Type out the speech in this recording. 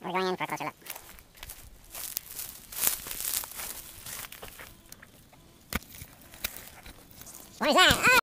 We're going in for a closer look. What is that? Ah!